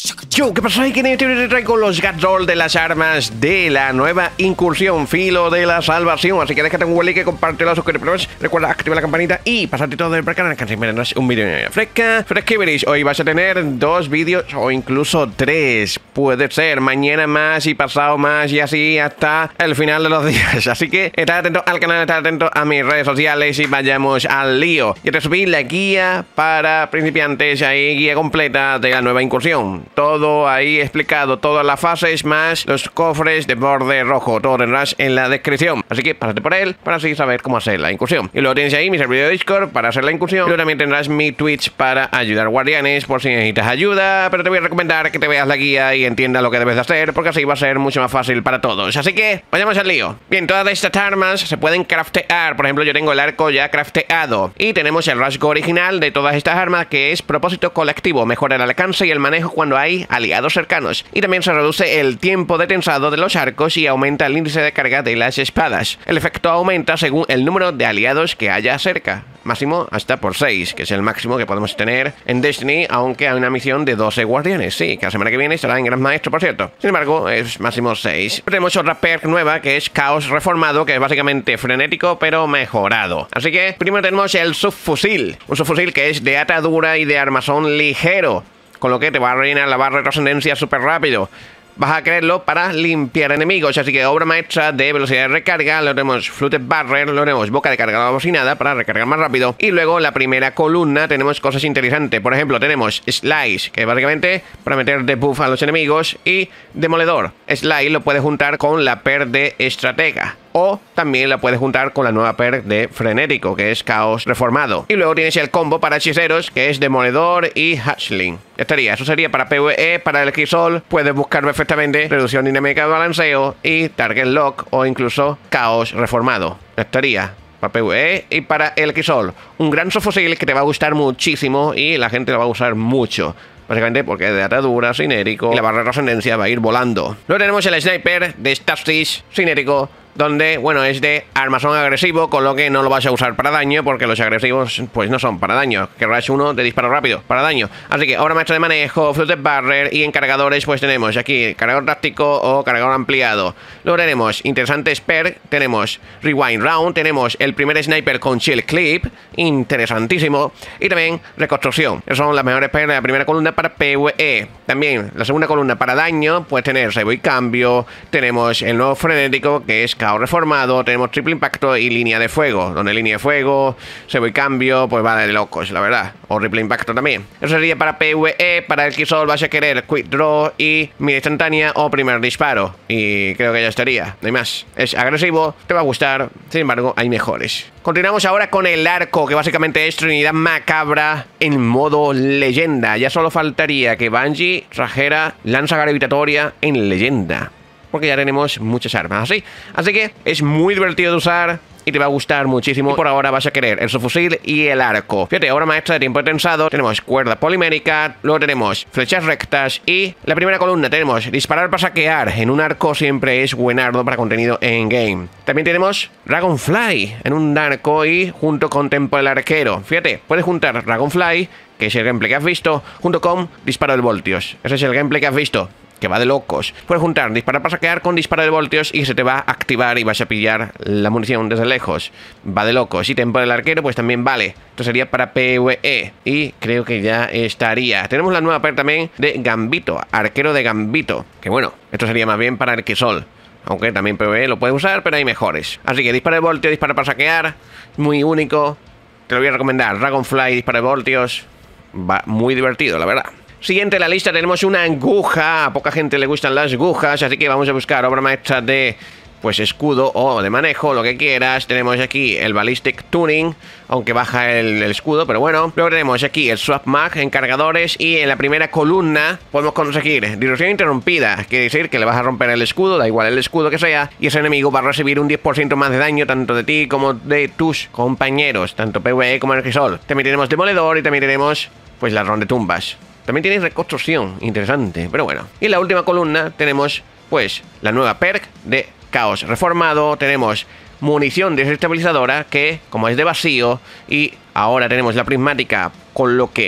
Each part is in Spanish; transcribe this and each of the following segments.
Yo, ¿qué pasa? Que en este video te traigo los gadgets de las armas de la nueva incursión Filo de la Salvación. Así que déjate un like, compártelo, suscríbete, recuerda activar la campanita y pasarte todo por el canal, que así me tendrás un vídeo fresca. Hoy vas a tener 2 vídeos o incluso 3. Puede ser mañana más y pasado más y así hasta el final de los días. Así que estate atento al canal, estate atento a mis redes sociales y vayamos al lío. Ya te subí la guía para principiantes, ahí guía completa de la nueva incursión. Todo ahí explicado, todas las fases más los cofres de borde rojo. Todo tendrás en la descripción. Así que pásate por él para así saber cómo hacer la incursión. Y luego tienes ahí mi servidor de Discord para hacer la incursión. Y luego también tendrás mi Twitch para ayudar guardianes por si necesitas ayuda. Pero te voy a recomendar que te veas la guía y entiendas lo que debes de hacer, porque así va a ser mucho más fácil para todos. Así que vayamos al lío. Bien, todas estas armas se pueden craftear. Por ejemplo, yo tengo el arco ya crafteado. Y tenemos el rasgo original de todas estas armas, que es propósito colectivo. Mejora el alcance y el manejo cuando hay aliados cercanos. Y también se reduce el tiempo de tensado de los arcos y aumenta el índice de carga de las espadas. El efecto aumenta según el número de aliados que haya cerca. Máximo hasta por 6, que es el máximo que podemos tener en Destiny, aunque hay una misión de 12 guardianes. Sí, que la semana que viene estará en Gran Maestro, por cierto. Sin embargo, es máximo 6. Tenemos otra perk nueva, que es Caos Reformado, que es básicamente frenético, pero mejorado. Así que primero tenemos el subfusil. Un subfusil que es de atadura y de armazón ligero, con lo que te va a rellenar la barra de trascendencia súper rápido. Vas a quererlo para limpiar enemigos, así que obra maestra de velocidad de recarga. Lo tenemos Flooded Barrier, lo tenemos boca de carga bocinada para recargar más rápido. Y luego la primera columna tenemos cosas interesantes. Por ejemplo, tenemos Slice, que es básicamente para meter debuff a los enemigos, y Demoledor. Slice lo puedes juntar con la perk de Estratega, o también la puedes juntar con la nueva perk de Frenético, que es Caos Reformado. Y luego tienes el combo para hechiceros, que es Demoledor y Hatchling. Estaría, eso sería para PvE. Para el Crisol puedes buscar perfectamente reducción dinámica de balanceo y Target Lock, o incluso Caos Reformado. Estaría para PvE y para el Crisol. Un gran subfusil que te va a gustar muchísimo y la gente lo va a usar mucho. Básicamente porque es de atadura, cinérico, y la barra de trascendencia va a ir volando. Luego tenemos el Sniper de Stasis cinérico, donde, bueno, es de armazón agresivo, con lo que no lo vas a usar para daño, porque los agresivos, pues no son para daño. Querrás uno de disparo rápido, para daño. Así que obra maestra de manejo, Flooded Barrier, y en cargadores, pues tenemos aquí cargador táctico o cargador ampliado. Luego tenemos interesantes perk, tenemos Rewind Round, tenemos el primer sniper con Chill Clip, interesantísimo, y también reconstrucción. Esas son las mejores perks de la primera columna para PvE. También la segunda columna para daño, pues tener Sebo y Cambio, tenemos el nuevo frenético, que es Caos Reformado, tenemos triple impacto y línea de fuego, donde línea de fuego, Sebo y Cambio, pues va de locos, la verdad. O triple impacto también. Eso sería para PvE. Para el Killzone vas a querer Quick Draw y mira instantánea o primer disparo. Y creo que ya estaría, no hay más. Es agresivo, te va a gustar, sin embargo hay mejores. Continuamos ahora con el arco, que básicamente es Trinidad Macabra en modo leyenda. Ya solo faltaría que Bungie trajera lanza gravitatoria en leyenda, porque ya tenemos muchas armas así que es muy divertido de usar y te va a gustar muchísimo. Y por ahora vas a querer el subfusil y el arco. Fíjate, obra maestra de tiempo de tensado, tenemos cuerda polimérica, luego tenemos flechas rectas, y la primera columna tenemos disparar para saquear. En un arco siempre es buenardo para contenido en game. También tenemos Dragonfly en un arco y junto con Tempo del Arquero. Fíjate, puedes juntar Dragonfly, que es el gameplay que has visto, junto con disparo de voltios. Ese es el gameplay que has visto, que va de locos. Puedes juntar disparar para saquear con disparo de voltios y se te va a activar y vas a pillar la munición desde lejos. Va de locos. Y Tempo del Arquero pues también vale. Esto sería para PvE. Y creo que ya estaría. Tenemos la nueva perk también de Gambito, Arquero de Gambito, que bueno, esto sería más bien para el Arquisol, aunque también PvE lo puedes usar, pero hay mejores. Así que disparo de voltios, disparo para saquear, muy único. Te lo voy a recomendar. Dragonfly, disparo de voltios, va muy divertido, la verdad. Siguiente en la lista tenemos una aguja. A poca gente le gustan las agujas, así que vamos a buscar obra maestra de, pues, escudo o de manejo, lo que quieras. Tenemos aquí el Ballistic Tuning, aunque baja el escudo, pero bueno. Luego tenemos aquí el Swap Mag en cargadores, y en la primera columna podemos conseguir Disrupción Interrumpida. Quiere decir que le vas a romper el escudo, da igual el escudo que sea, y ese enemigo va a recibir un 10% más de daño, tanto de ti como de tus compañeros, tanto PvE como en el Crisol. También tenemos Demoledor y también tenemos, pues, ladrón de tumbas. También tienes reconstrucción, interesante, pero bueno. Y en la última columna tenemos, pues, la nueva perk de Caos Reformado. Tenemos munición desestabilizadora, que como es de vacío, y ahora tenemos la prismática, con lo que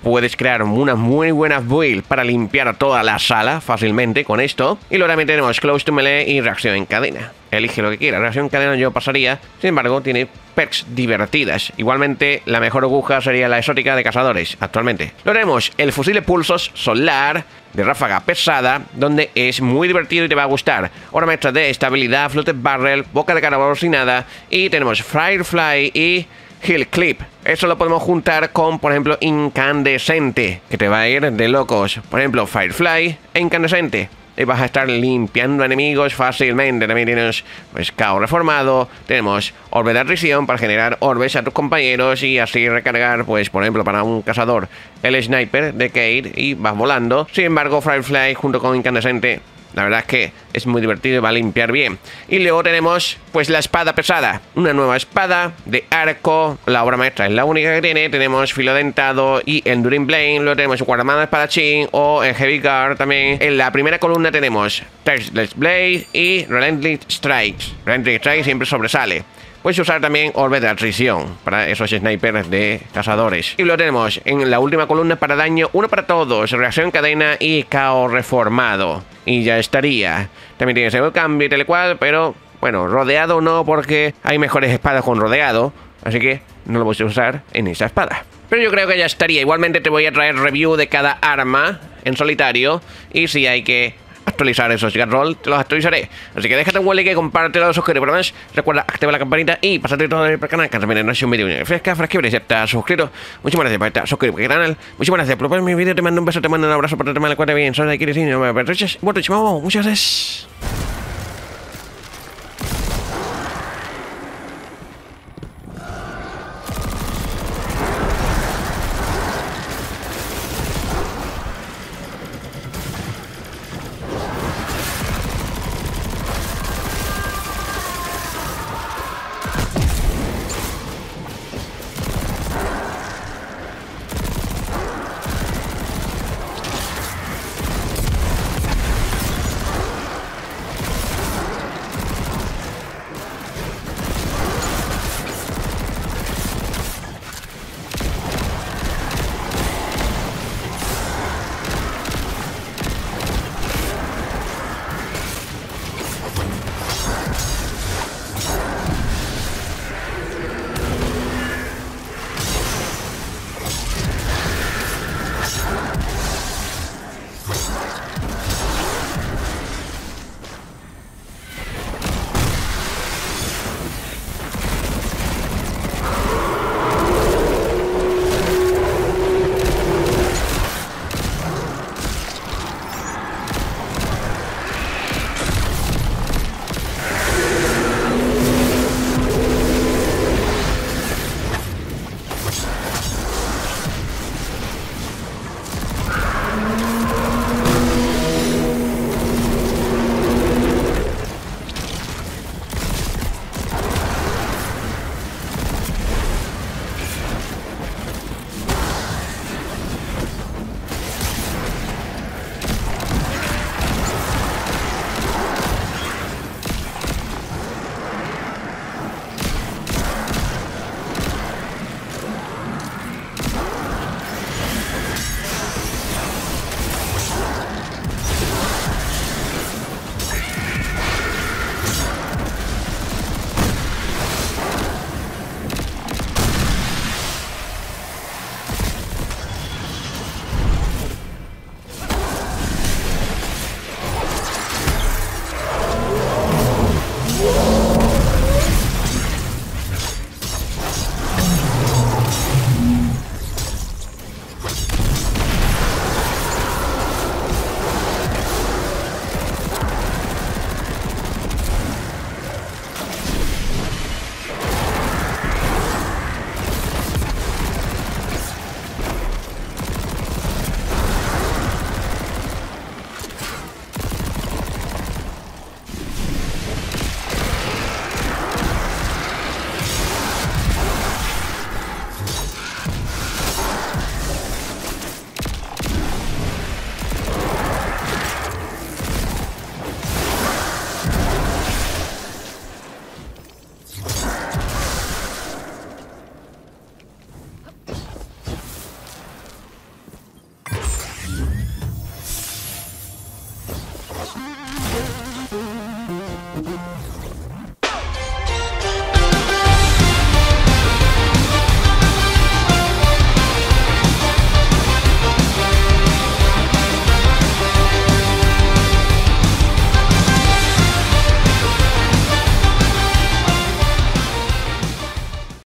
puedes crear unas muy buenas builds para limpiar toda la sala fácilmente con esto. Y luego también tenemos Close to Melee y reacción en cadena. Elige lo que quieras. Reacción en cadena yo pasaría. Sin embargo, tiene perks divertidas. Igualmente, la mejor aguja sería la exótica de cazadores actualmente. Luego tenemos el fusil de pulsos solar de ráfaga pesada, donde es muy divertido y te va a gustar. Obra maestra de estabilidad, floated barrel, boca de carabao sin nada. Y tenemos Firefly y Heal Clip. Eso lo podemos juntar con, por ejemplo, Incandescente, que te va a ir de locos. Por ejemplo, Firefly e Incandescente. Y vas a estar limpiando enemigos fácilmente. También tienes, pues, Caos Reformado. Tenemos Orbe de Atrición para generar orbes a tus compañeros y así recargar, pues, por ejemplo, para un cazador, el Sniper de Cade y vas volando. Sin embargo, Firefly junto con Incandescente, la verdad es que es muy divertido y va a limpiar bien. Y luego tenemos, pues, la espada pesada. Una nueva espada de arco. La obra maestra es la única que tiene. Tenemos filo dentado y Enduring Blade. Luego tenemos guardamano espadachín o el Heavy Guard también. En la primera columna tenemos Touchless Blade y Relentless Strikes. Relentless Strikes siempre sobresale. Puedes usar también Orbe de Atrición para esos snipers de cazadores. Y lo tenemos en la última columna para daño, uno para todos, reacción en cadena y Caos Reformado. Y ya estaría. También tienes el cambio y tal cual, pero bueno, rodeado no, porque hay mejores espadas con rodeado. Así que no lo voy a usar en esa espada. Pero yo creo que ya estaría. Igualmente te voy a traer review de cada arma en solitario. Y si hay que actualizar esos Gat Roll, te los actualizaré. Así que déjate un like, compártelo, suscríbete por más. Recuerda activar la campanita y pasarte todo el canal, que también no es un vídeo fresca, y ya estás suscrito. Muchísimas gracias por estar suscrito al canal. Muchísimas gracias por ver mi vídeo. Te mando un beso, te mando un abrazo, por te mando la cuenta bien. Soy de aquí, muchas gracias.